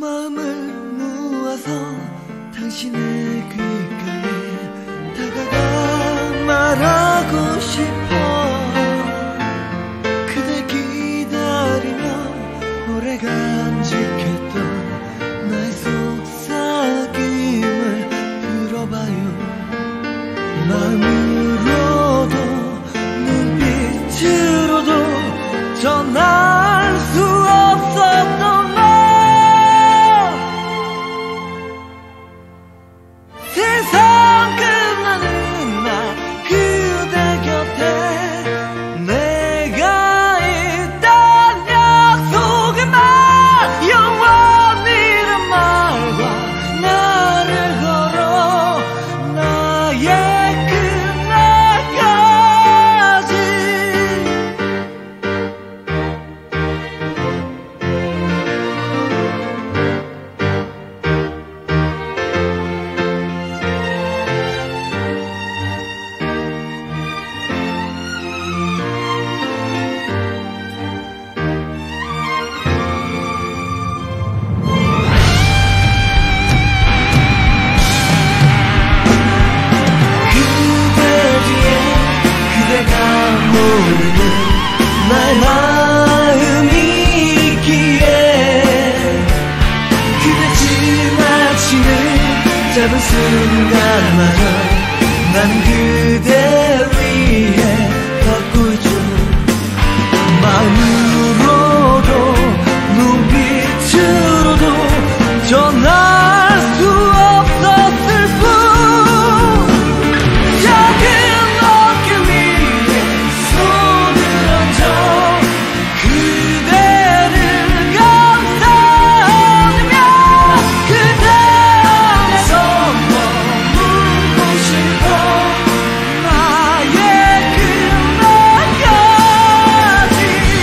마음을 모아서 당신의 귓가에 다가가 말하고 싶어. 그대 기다리며 오래 간직했던 나의 속삭임을 들어봐요. 마음으로도 눈빛으로도 전할 수 없었던 너. 세상 끝나는 날 그대 곁에 내가 있단 약속의 말, 영원이란 말과 나를 걸어 나의 나의 마음이 있기에 그대 지나치는 짧은 순간마저 난 그대 위해 걷고 있죠. 마음으로도 눈빛으로도 전할 수 없었을 뿐. 작은 어깨 위에 손을 얹어 그대를 감싸주며 그대 안에서 머물고 싶어. 나의 그날까지.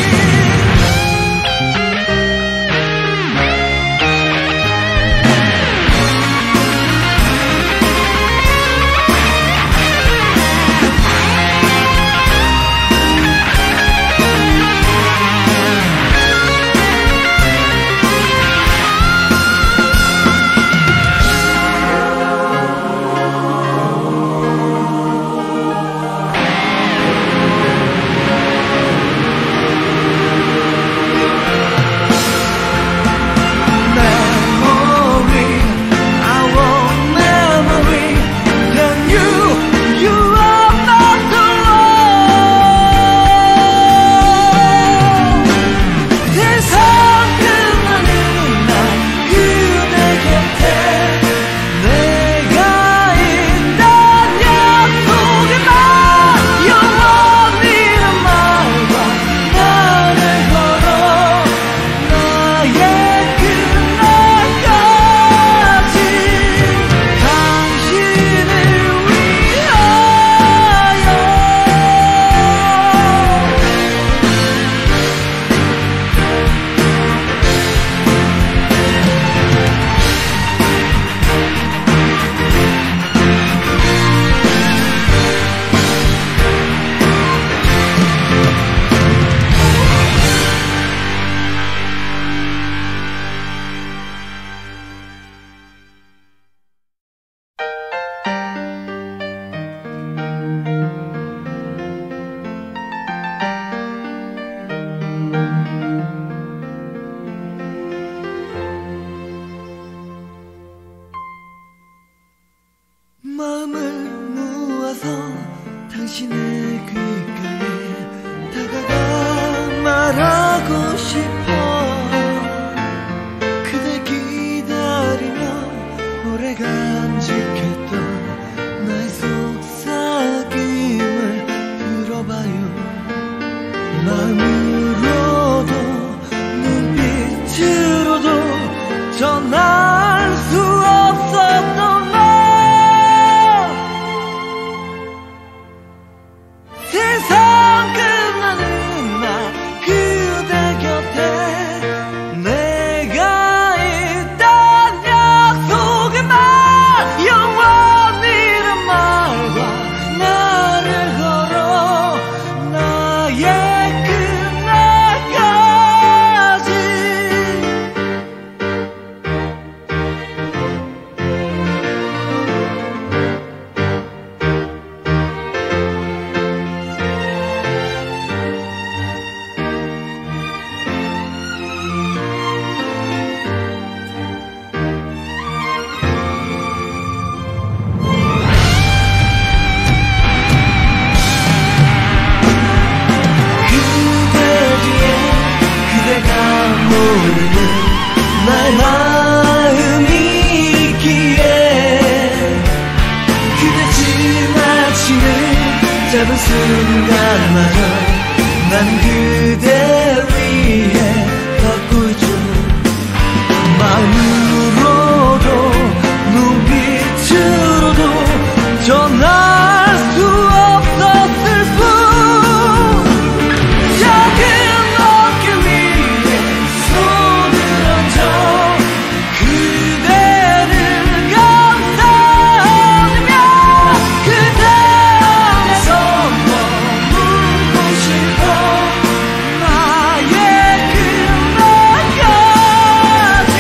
마음을 모아서 당신의 귓가에 다가가 말하고 싶어. 그대 기다리며 오래 간직했던 나의 속삭임을 들어봐요. 마음으로도 눈빛으로도 전할 수 없었던 너. 세상 끝나는 날 그대 곁에 내가 있단 약속의 말, 영원이란 말과 나를 걸어 나의 그날까지. 순간마저 난 그대 위해 걷고 있죠. 마음으로도 눈빛으로도 전할 수 없었을 뿐. 작은 어깨 위에 손을 얹어 그대를 감싸주며 그대 안에서 머물고 싶어. 나의 그날까지.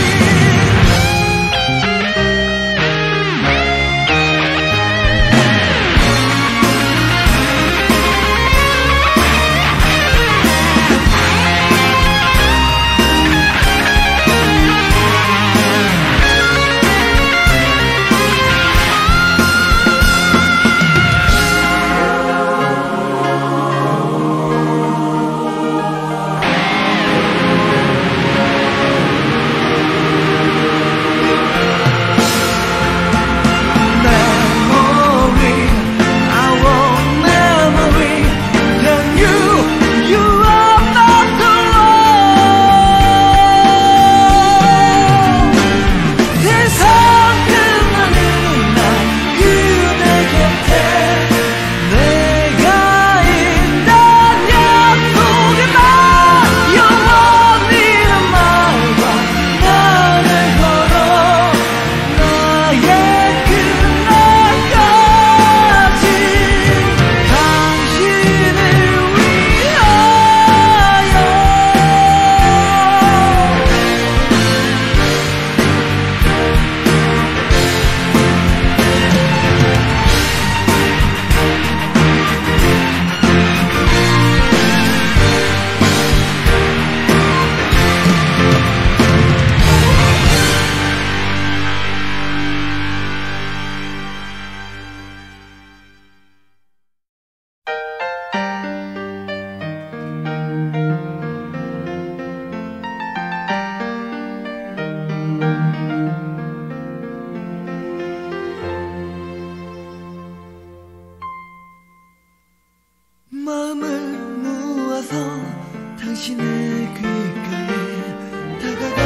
마음을 모아서 당신의 귓가에 다가가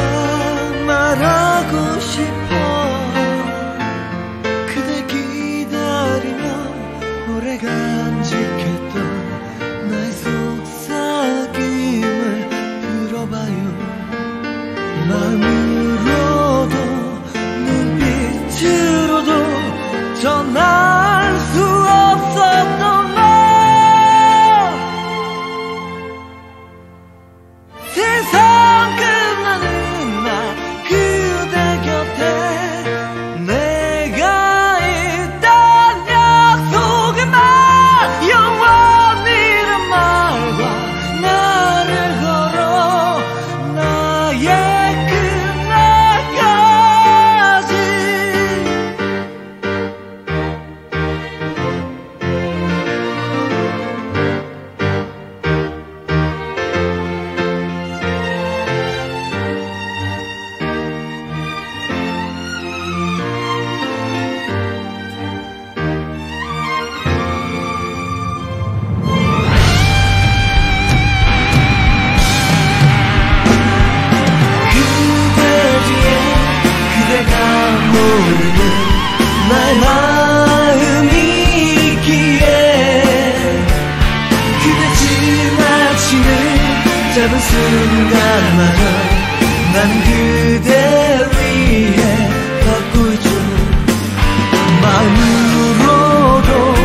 말하고 싶어. 그대 기다리며 오래 간직했던 나의 속삭임을 들어봐요. 마음으로도 눈빛으로도 전할 수 없었던 세상 끝나는 날 그대 곁에 내가 있단 약속의 말. 영원이란 말과 나를 걸어 나의 그날까지. 모르는 나의 마음이 있기에 그대 지나치는 짧은 순간마저 난 그대 위해 걷고 있죠. 마음으로도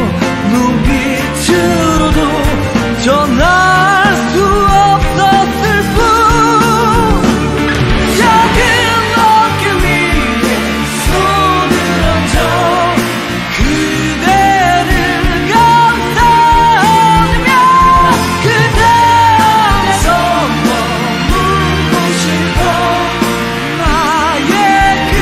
눈빛으로도 전할 수 없었을 뿐. 작은 어깨 위에 손을 얹어 그대를 감싸주며 그대 안에서 머물고 싶어. 나의 그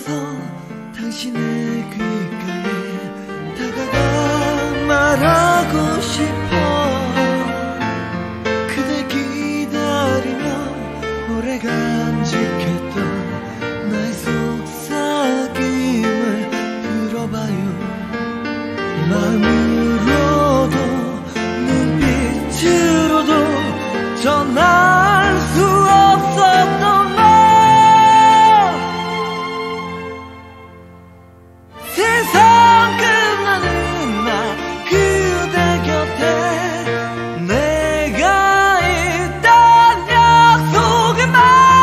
무어서 당신의 귓가에 다가가 말하고 싶어. 그대 기다리며 오래 간직했던 나의 속삭임을 들어봐요. 마음으로도 눈빛으로도 전할 수 없었던 너. 세상 끝나는 날 그대 곁에 내가 있단 약속의 말,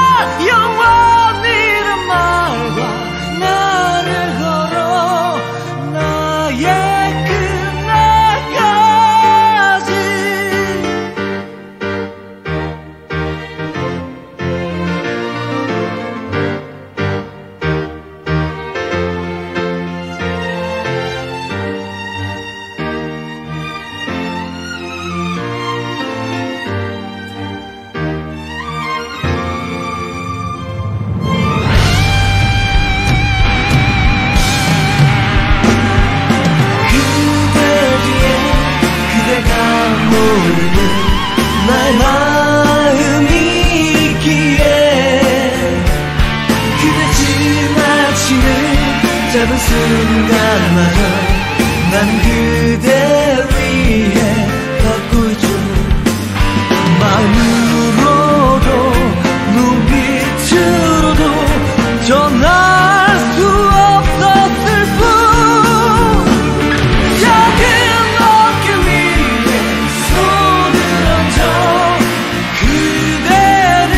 영원이란 말과 나를 걸어 나의 끝날까지. 그대 뒤에 그대가 모르는 나의 마음이 있기에 그대 지나치는 짧은 순간마저 난 그대 위해 걷고 있죠. 마음으로도 눈빛으로도 전할 수 없었을 뿐. 작은 어깨 위에 손을 얹어 그대를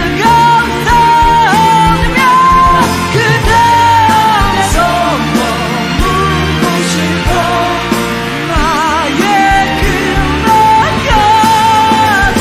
감싸주며 그대 안에서 머물고 싶어. 나의 끝날까지.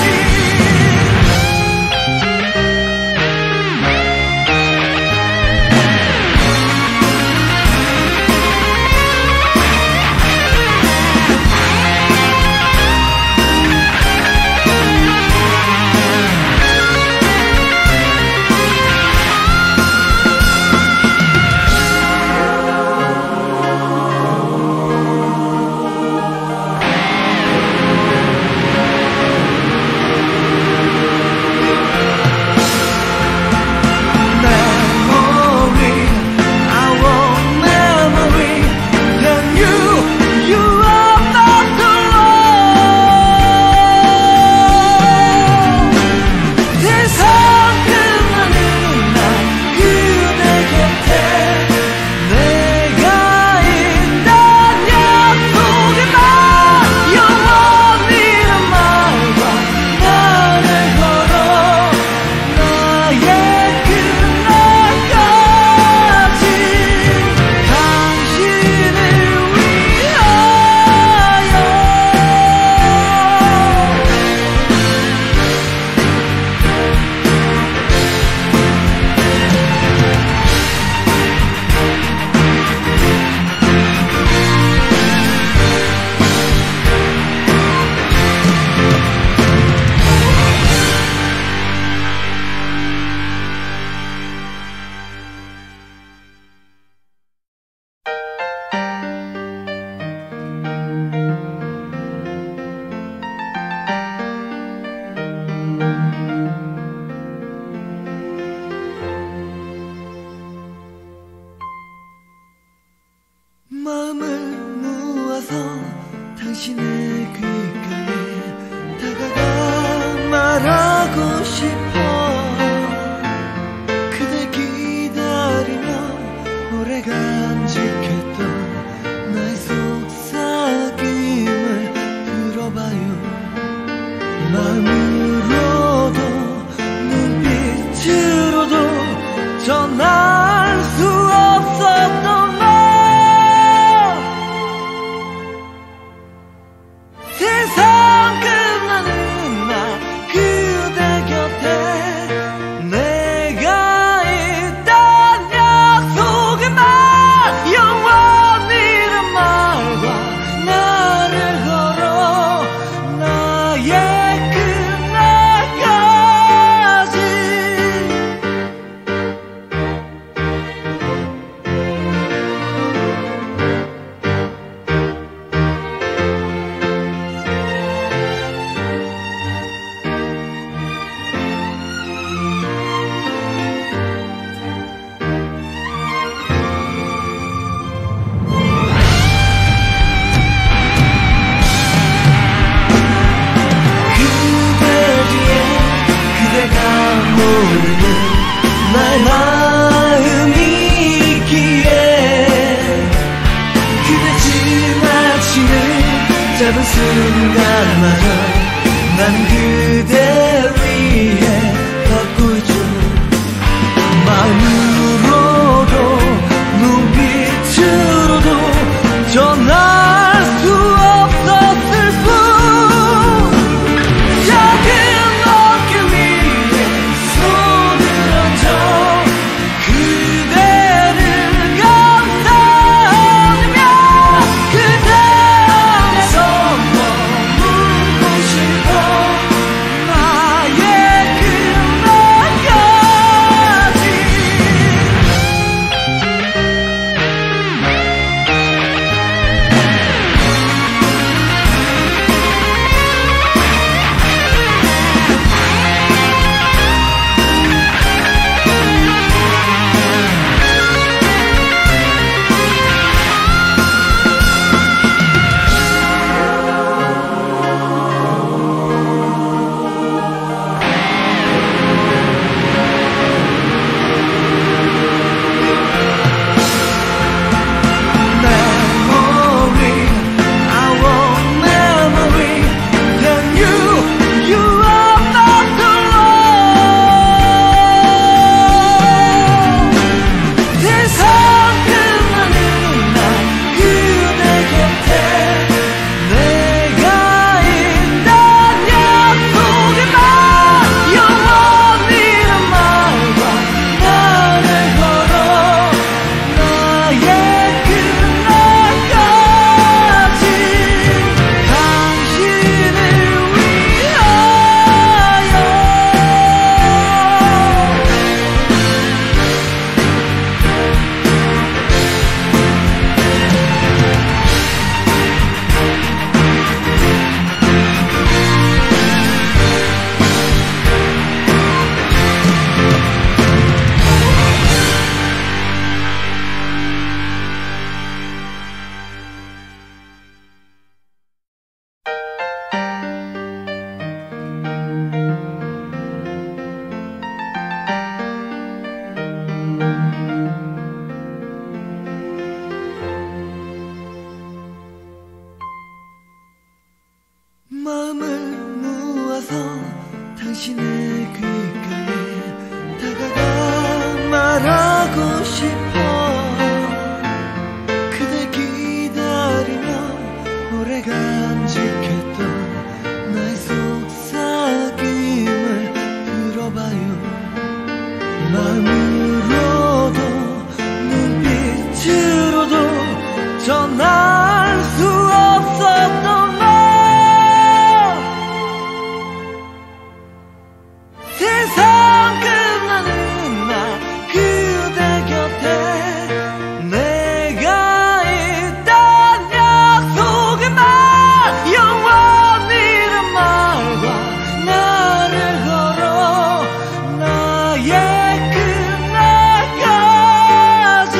Memory, our memory, then you are not alone. 세상 끝나는 날 그대 곁에 내가 있단 약속의 말, 영원이란 말과 나를 걸어 나의 끝날까지. 당신을 위하여. 마음을 모아서 당신의 귓가에 다가가 말하고 싶어. 그대 기다리며 오래 간직했던 나의 속삭임을 들어봐요. 마음으로도 눈빛으로도 전할 수 없었던 너. 세상 끝나는 날 그대 곁에 내가 있단 약속의 말, 짧은 순간마저 난 그대 위해 걷고 있죠. 마음으로도 눈빛으로도 전할 수 없었을 뿐 작은 어깨 위에 손을 얹어 그대를 감싸주며 그대 안에서 머물고 싶어 나의 그날까지. 마음을 모아서 당신의 귓가에 다가가 말하고 싶어. 그대 기다리며 오래 간직했던 나의 속삭임을 들어봐요. 마음으로도 눈빛으로도 전할 수 없었던 세상 끝나는 날 그대 곁에 내가 있단 약속의 말 영원이란 말과 나를 걸어 나의 그날까지.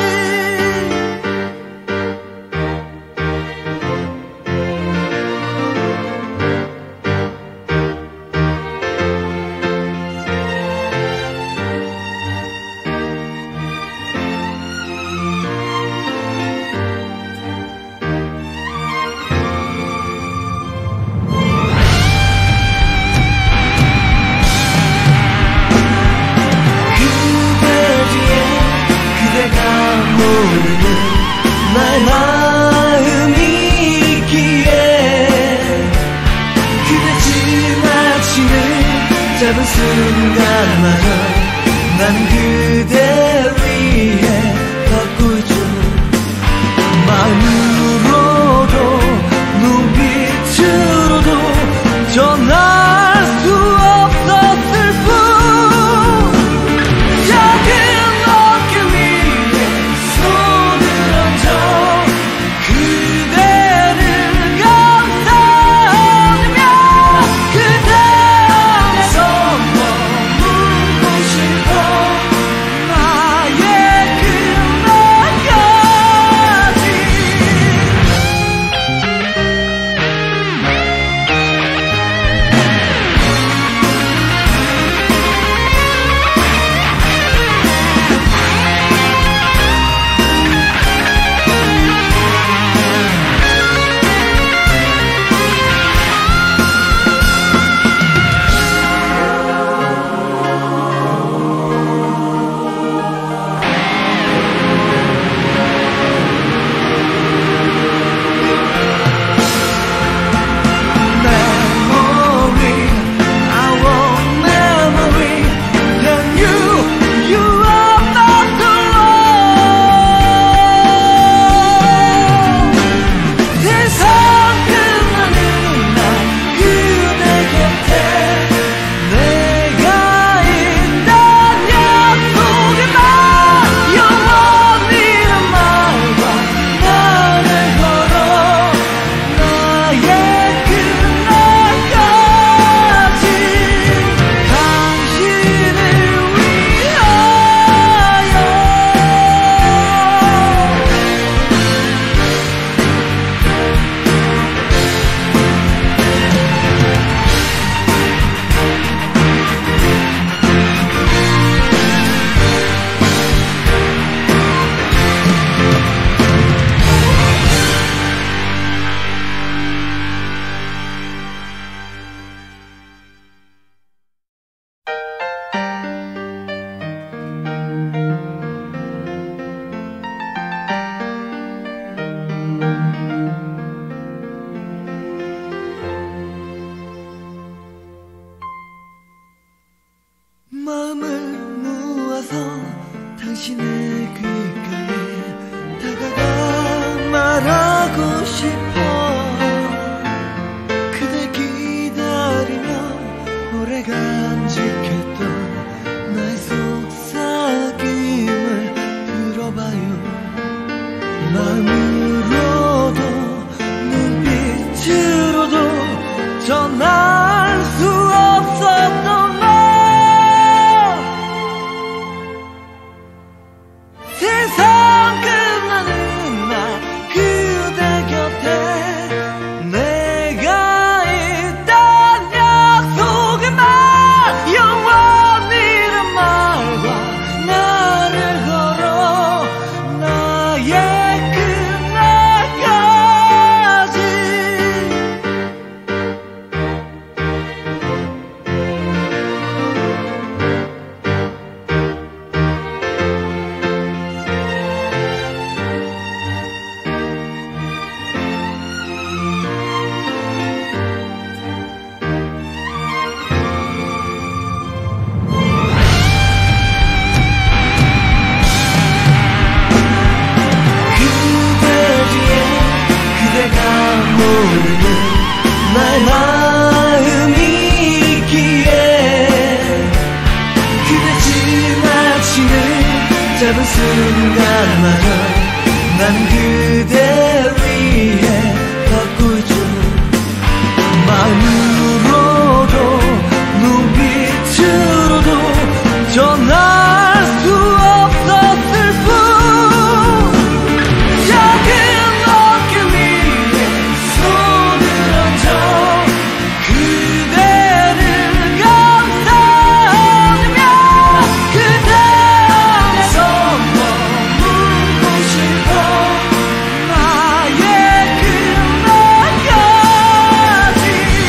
모르는 나의 마음이 있기에 그대 지나치는 짧은 순간마저 난 그대 위해 걷고 있죠. 마음으로도 눈빛으로도 전할 수 없었을 뿐 작은 어깨 위에 손을 얹어 그대를 감싸주며 그대 안에서 머물고 마음으로도 눈빛으로도 전할 수 없었던 너. 세상 끝나는 날 그대 곁에 내가 있단 약속의 말, 영원이란 말과 나를 걸어 나의 끝날까지. 그대 뒤에 그대가 모르는 나의 마음이 있기에 그대 지나치는 짧은 순간마저 난 그대 위해 걷고 있죠. 마음으로도 눈빛으로도 전할 수 없었을 뿐. 작은 어깨 위에 손을 얹어 그대를 감싸주며 그대 안에서 머물고 싶어 나의 끝날까지.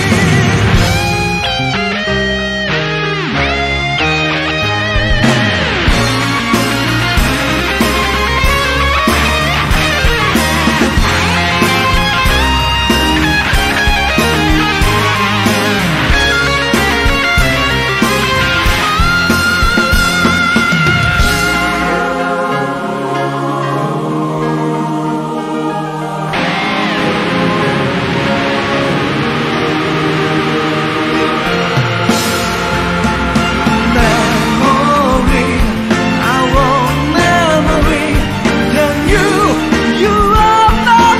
Memory, our memory, then you are not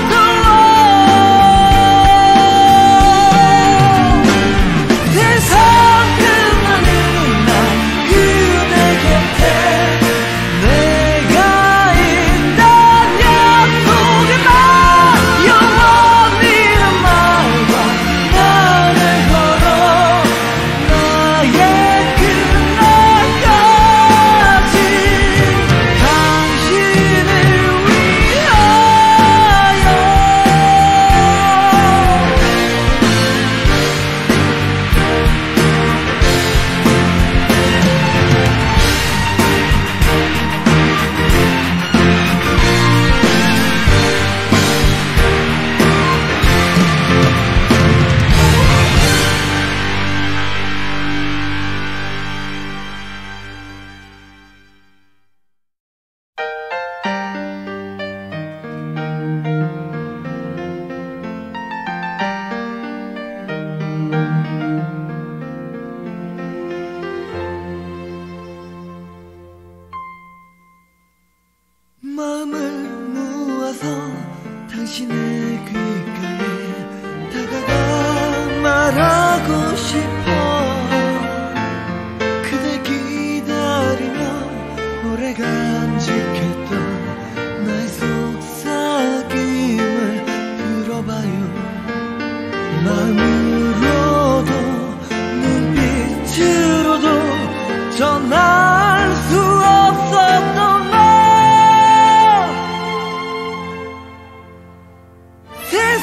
alone. 세상 끝나는 날 그대 곁에 내가 있단 약속의 말, 영원이란 말과 나를 걸어 나의 끝날까지. 당신을 위하여 마음을 모아서 당신의 귓가에 다가가 말하고 싶어. 그대 기다리며 오래 간직했던 나의 속삭임을 들어봐요. 마음으로도 눈빛으로도 전할 수 없었던 너. 세상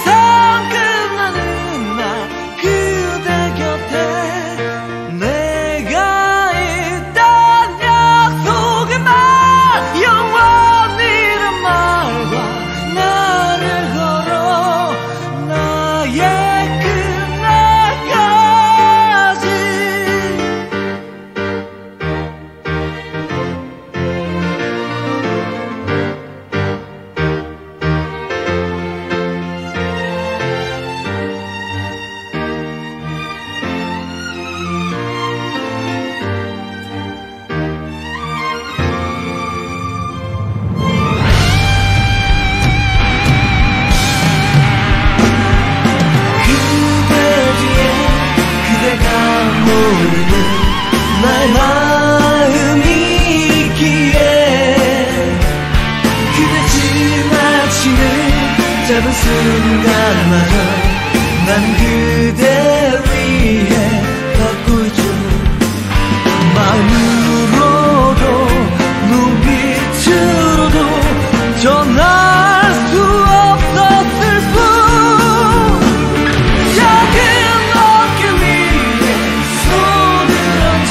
당신을 잡은 순간마저 난 그대 위해 걷고 있죠. 마음으로도 눈빛으로도 전할 수 없었을 뿐 작은 어깨 위에 손을 얹어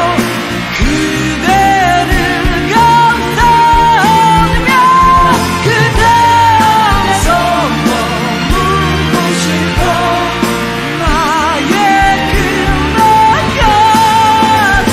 그대를 감싸주며 그대 안에서 머물고 싶어 나의 그날까지.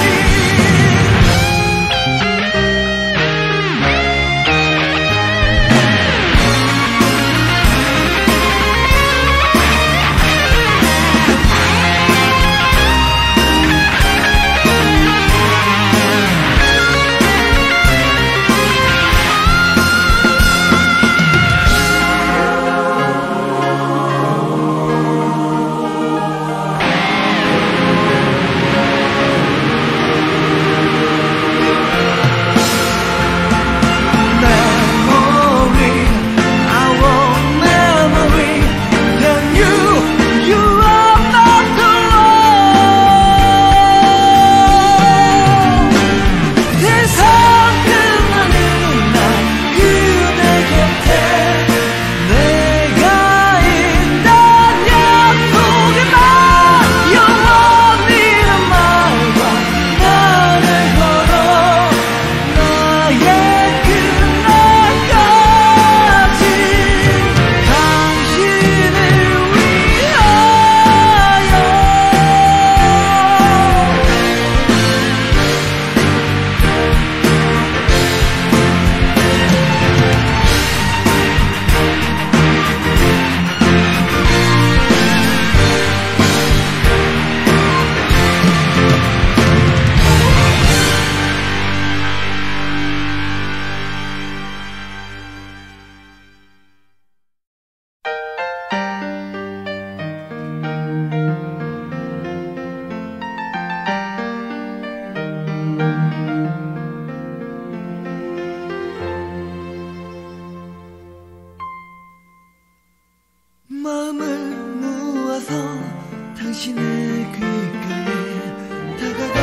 마음을 모아서 당신의 귓가에 다가가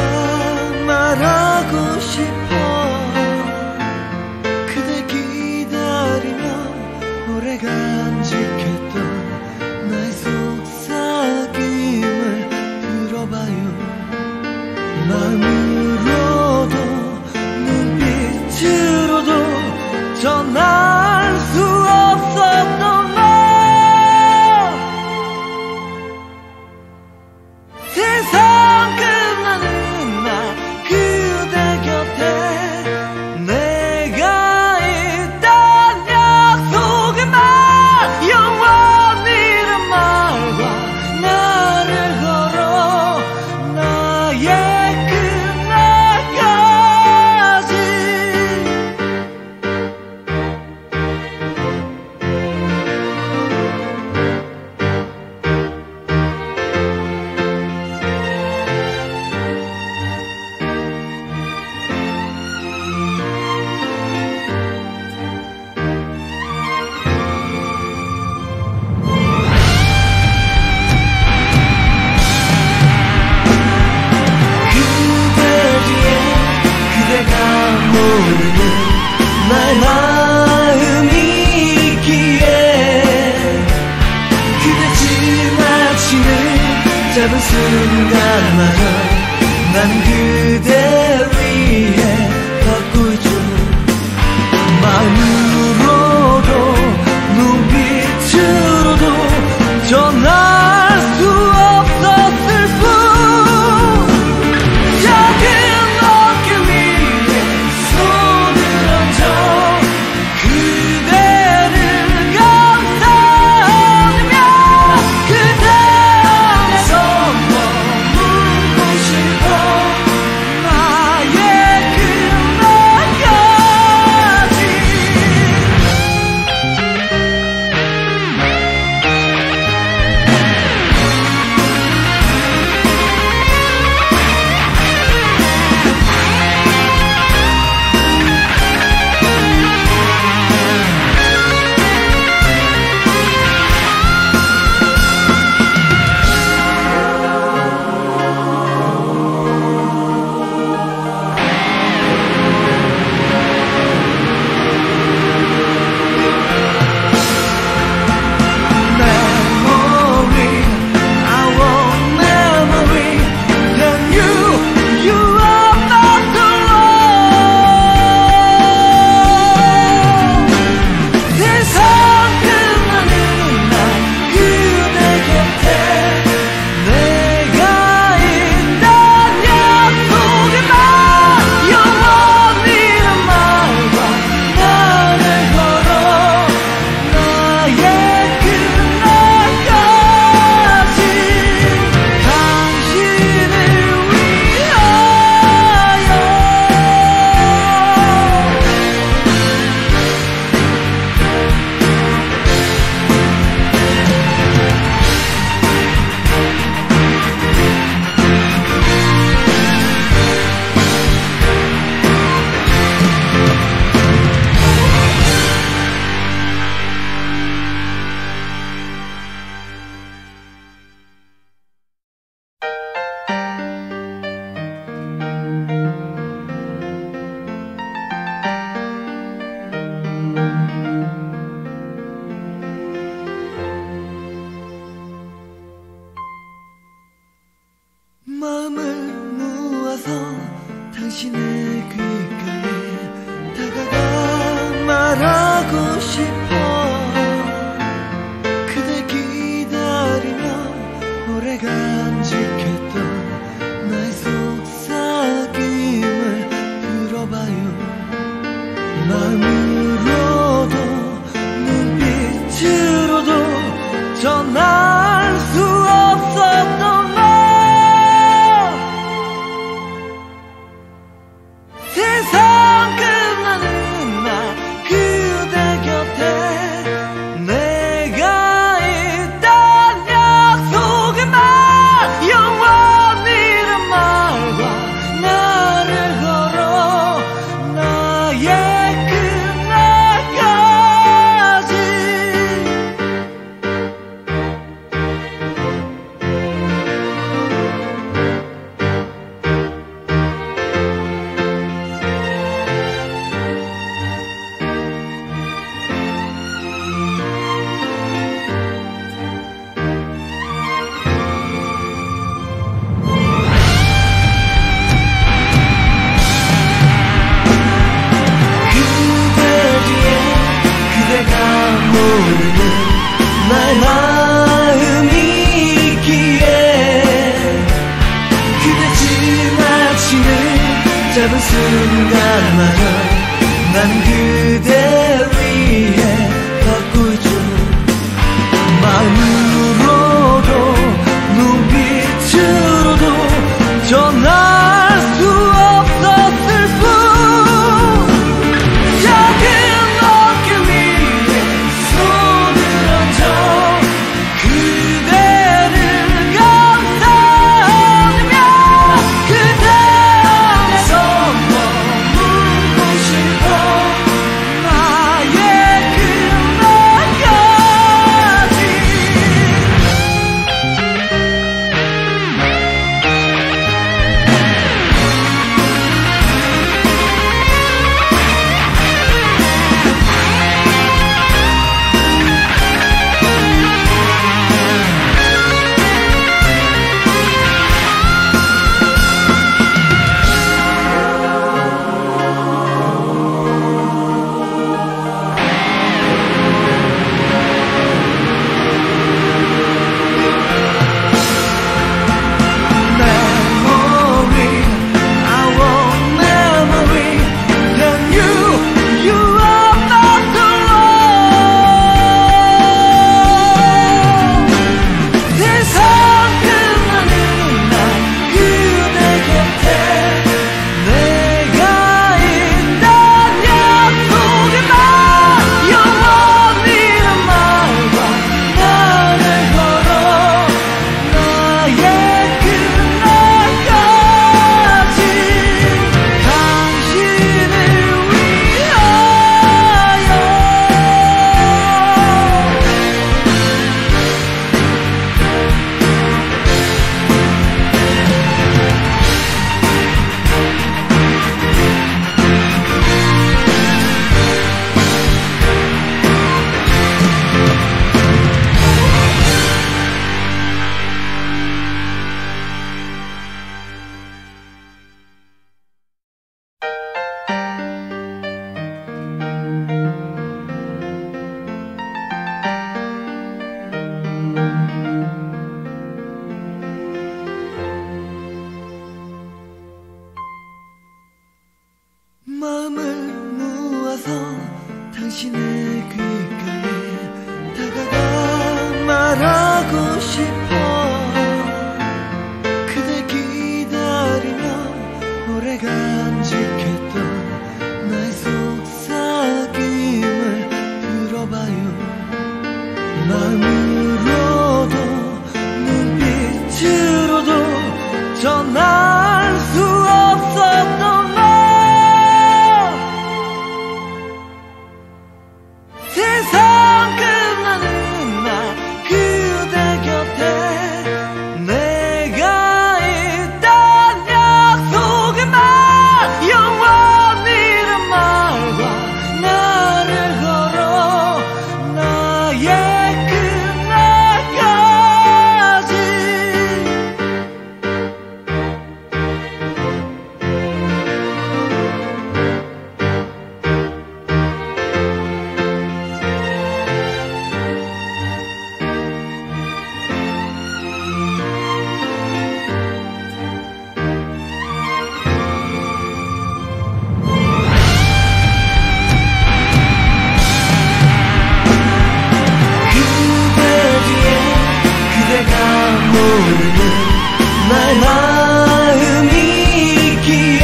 말하고 싶어. 그대 기다리며 오래 간직했던 나의 속삭임을 들어봐요. 마음으로도 눈빛으로도 전할 수 없었던 세상 끝나는 날 그대 곁에 내가 있단 약속의 말 영원이란 말과 나를 걸어 나의 그날까지. 모르는 나의 마음이 있기에 그대 지나치는 짧은 순간마저 난 그대 위해 걷고 있죠. 마음으로도 눈빛으로도 전할 수 없었을 뿐 작은 어깨 위에 손을 얹어 그대를 감싸주며 그대 안에서 머물고 싶어 순간마저 난 그대 위해 걷고 있죠. 마음으로도 눈빛으로도 전할 수 없었을 뿐. 작은 어깨 위에 손을 얹어 그대를 감싸주며 그대 안에서 머물고 싶어. 나의 그날까지. 마음을 모아서 당신의 귓가에 다가가 말하고 싶어. 그대 기다리며 오래 간직했던 나의 속삭임을 들어봐요. 마음으로도 눈빛으로도 전할 수 없었던 세상 끝나는 날 그대 곁에 내가 있단 약속의 말. 영원이란 말과 나를 걸어 나의 그날까지. 모르는 나의 마음이 있기에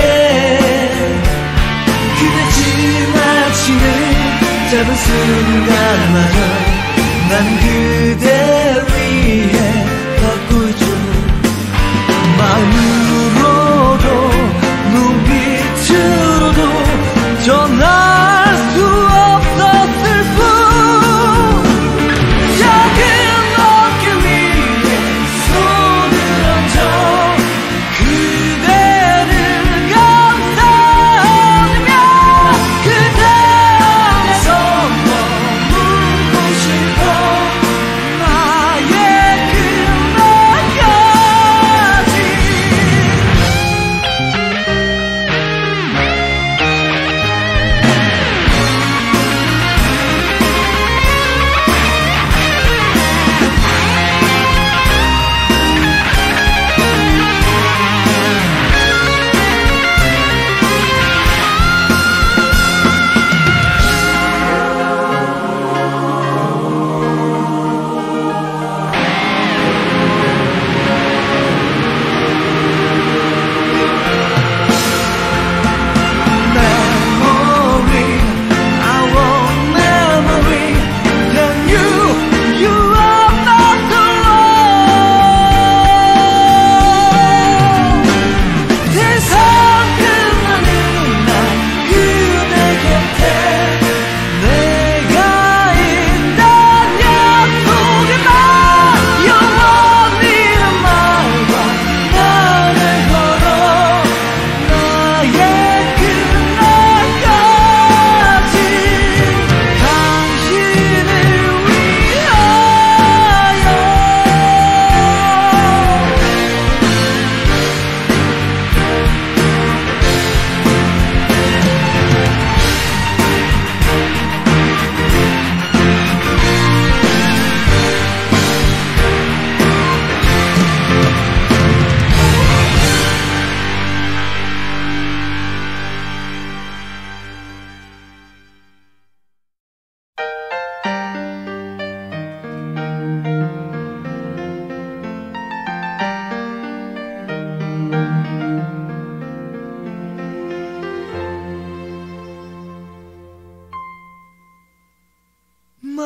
그대 지나치는 짧은 순간마저 난 그대 위해 걷고 있죠. 마음으로도 눈빛으로도 전할 수 없었을 뿐. 작은 어깨 위에 손을 얹어 그대를 감싸주며 그대 안에서 머물고 싶어. 나의 그날까지.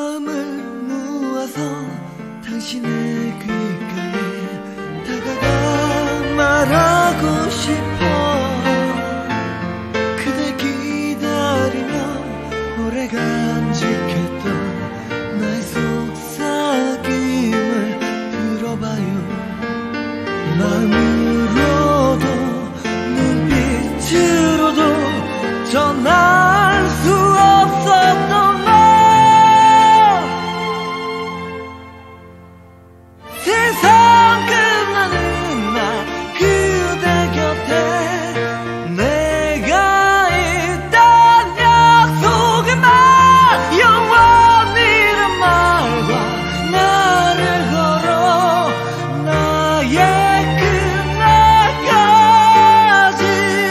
마음을 모아서 당신의 귓가에 다가가 말하고 싶어. 그대 기다리며 오래 간직했던 나의 속삭임을 들어봐요. 마음으로도 눈빛으로도 전할 수 없었던 너. 세상 끝나는 날 그대 곁에 내가 있단 약속의 말, 영원이란 말과 나를 걸어 나의 끝날까지.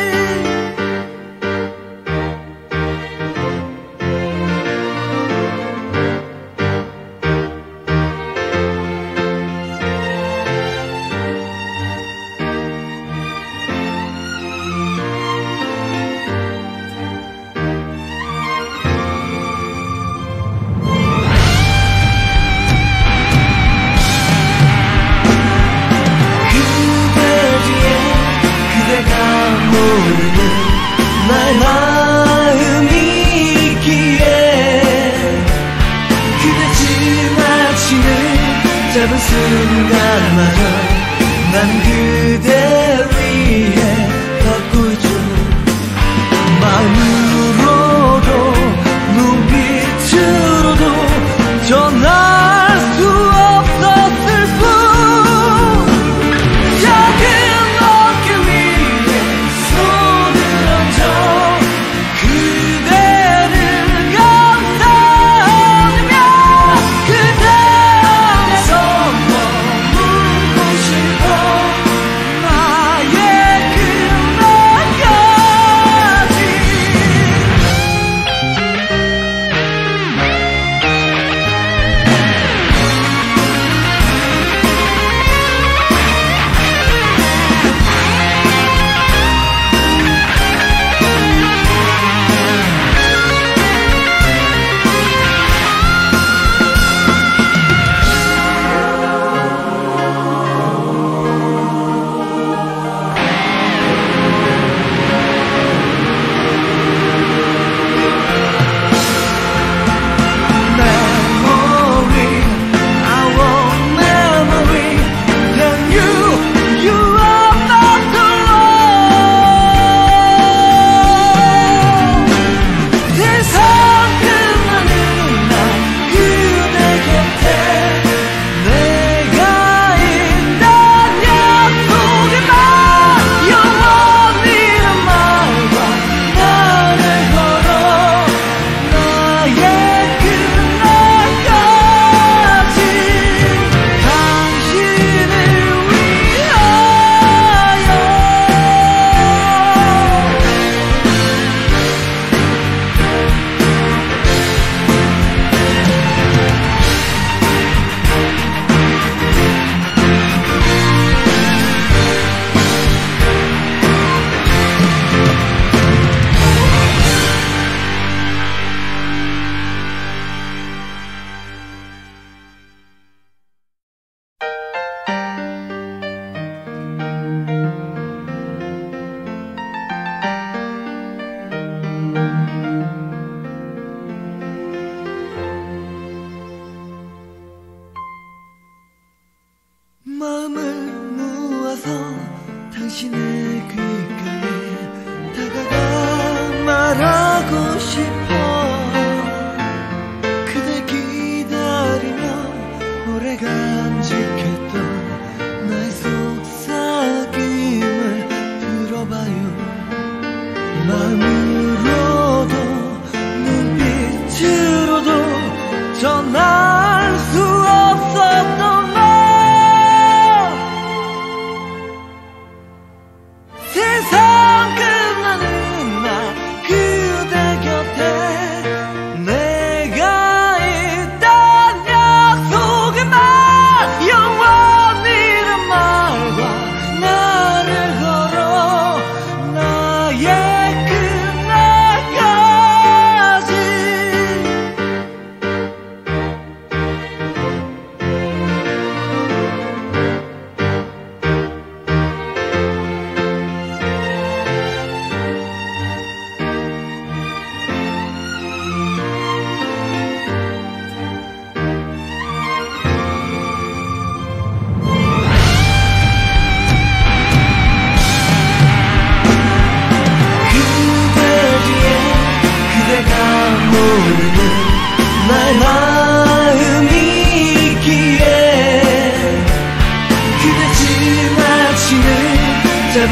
그대 뒤에 그대가 모르는 나의 마음이 있기에 그대 지나치는 짧은 순간마저 난 그대 위해 걷고 있죠. 마음으로도 눈빛으로도 전할 수 없었을 뿐. 작은 어깨 위에 손을 얹어 그대를 감싸주며 그대 안에서 머물고 싶어. 나의 끝날까지. Memory, our memory, then you are not alone. 세상 끝나는 날 그대 곁에 내가 있단 약속의 말, 영원이란 말과 나를 걸어 나의 끝날까지. 당신을 위하여. 마음을 모아서 당신의 귓가에 다가가 말하고 싶어. 그대 기다리며 오래 간직했던 나의 속삭임을 들어봐요. 마음으로도 눈빛으로도 전할 수 없었던 너.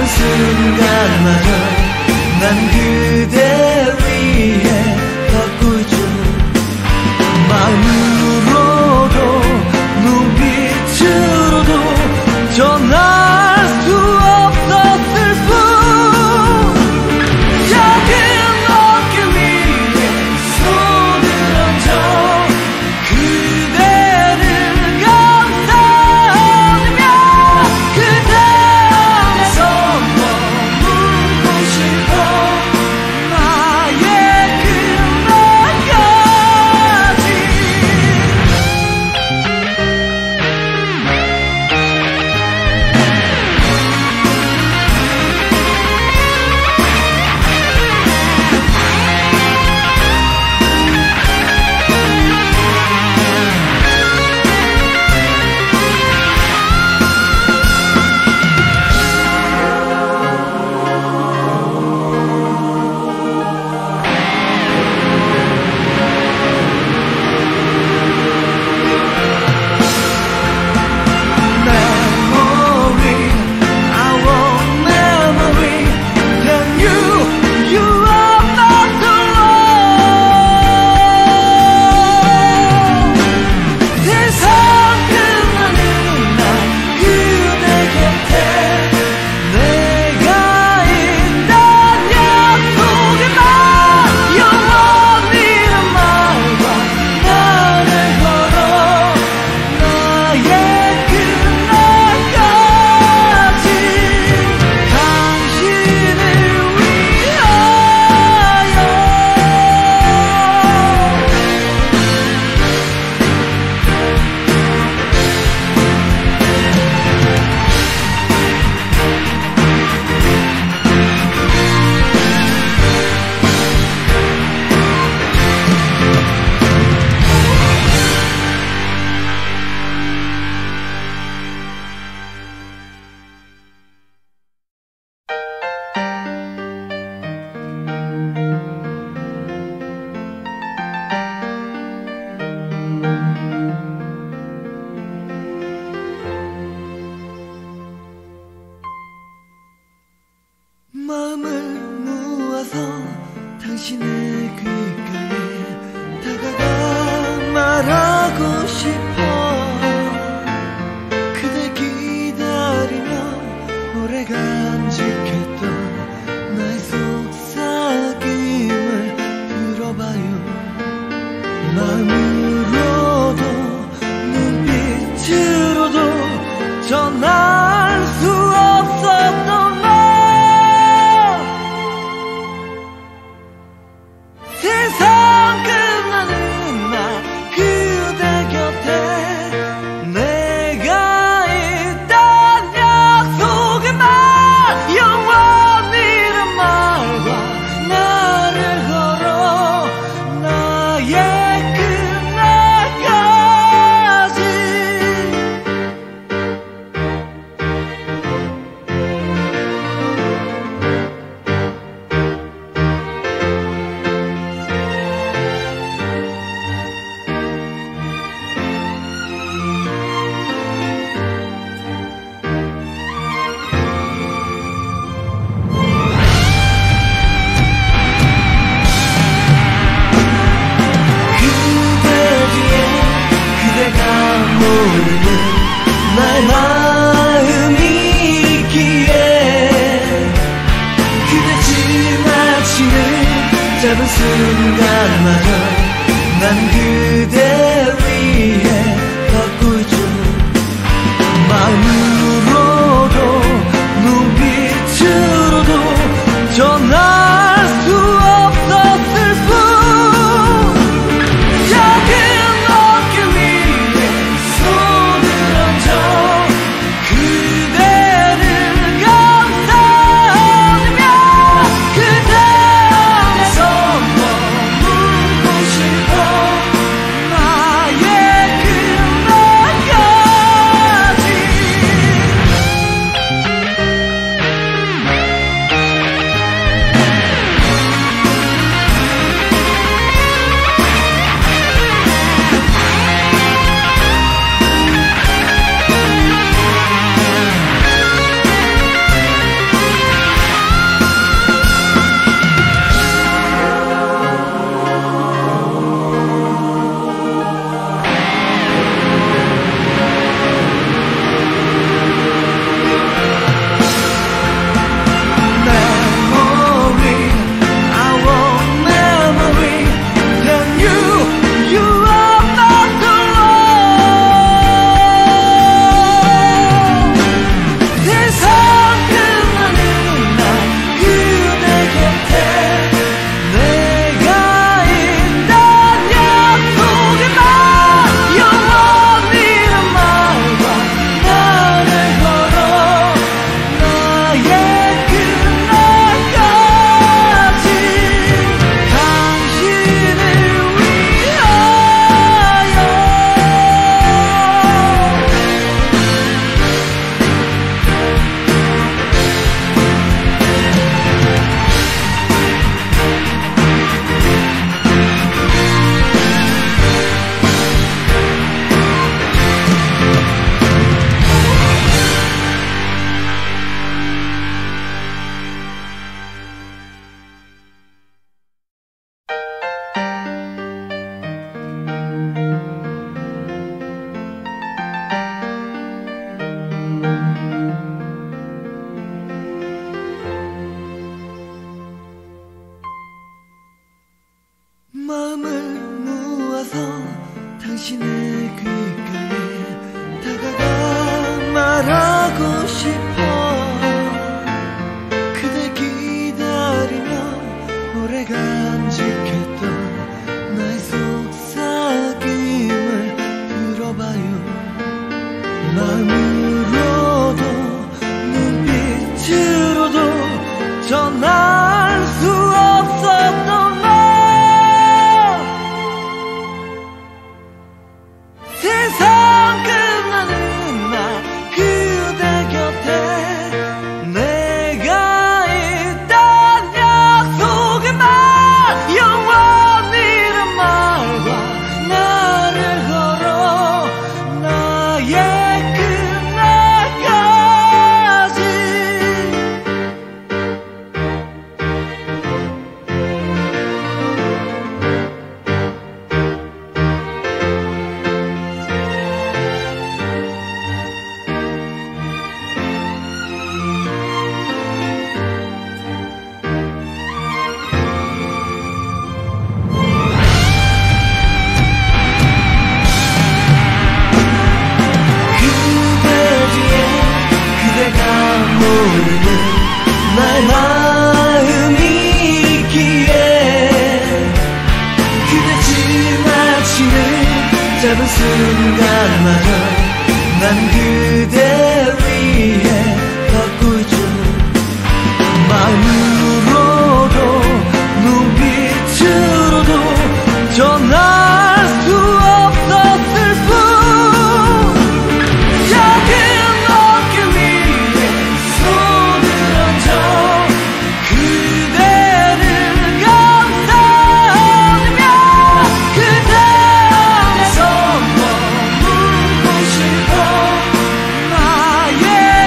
순간마저 난 그대 위해 걷고 있죠. 마음으로도 눈빛으로도 전할 수 없었을 뿐. 작은 어깨 위에 손을 얹어 그대를 감싸주며 그대 안에서 머물고 싶어. 난 당신의 귓가에 다가가 말하고 싶어. 그대 기다리며 오래 간직했던 나의 속삭임을 들어봐요. 마음으로도 눈빛으로도 전할 수 없었던 너. 세상 끝나는 날 그대 곁에 내가 있단 약속의 말, 영원이란 말과 나를 걸어 나의 나의 마음이 있기에 그대 지나치는 짧은 순간마저 난 그대 위해 걷고 있죠. 마음으로도 눈빛으로도 전할 수 없었을 뿐. 작은 어깨 위에 손을 얹어 그대를 감싸주며 그대 안에서 머물고 싶어. 나의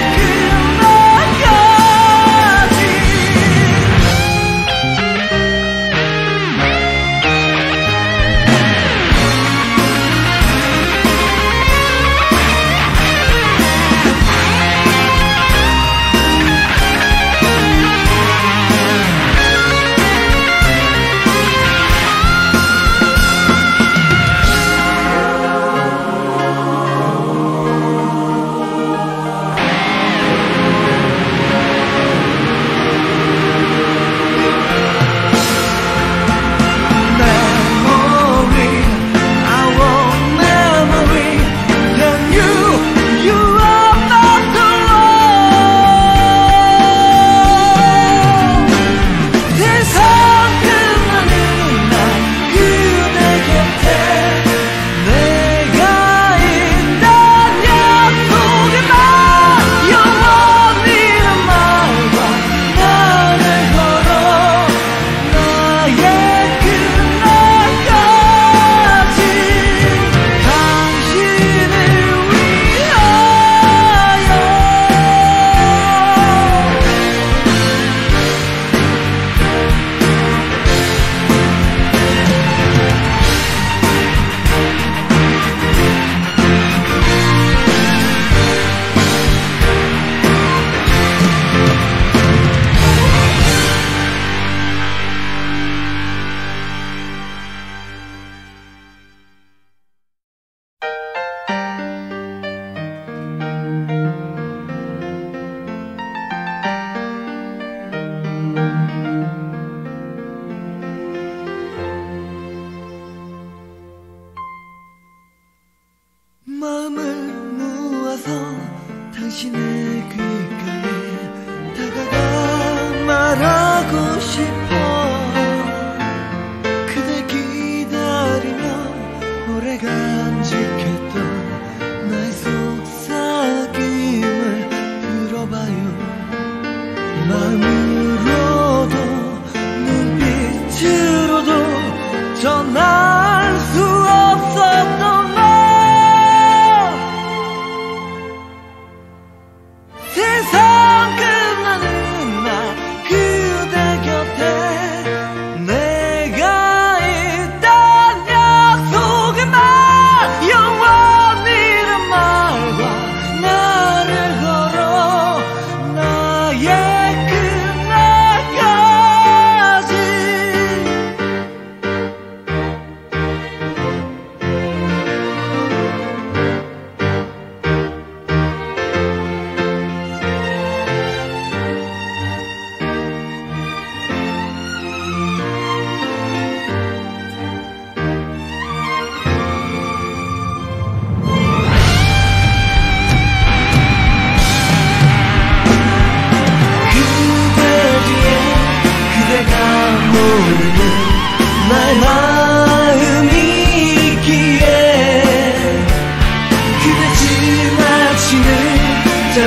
그날까지. 마음을 모아서 당신의 귓가에 다가가 말하고 싶어. 그대 기다리며 오래 간직했던 나의 속삭임을 들어봐요. 마음으로도 눈빛으로도 전할 수 없었던 너. 세상 끝나는 날 그대 곁에 내가 있단 약속의 말, 영원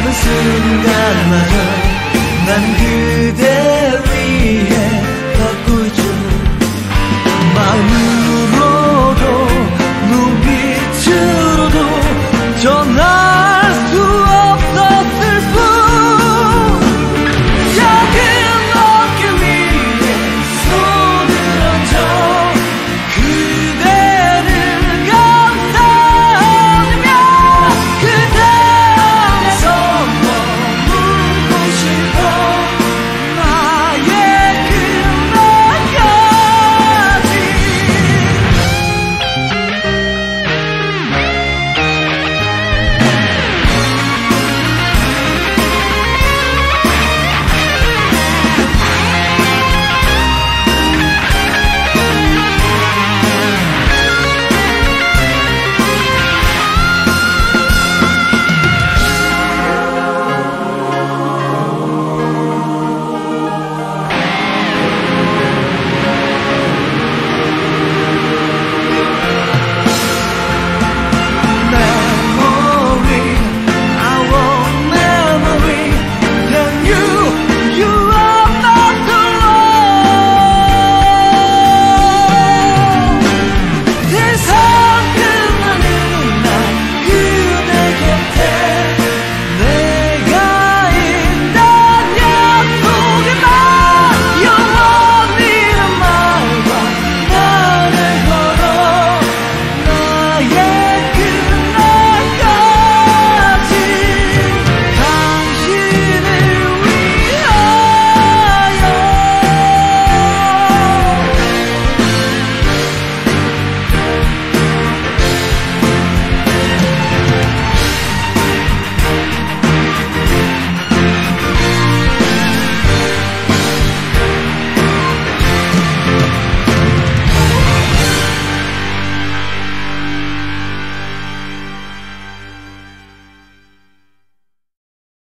순간마저 난 그대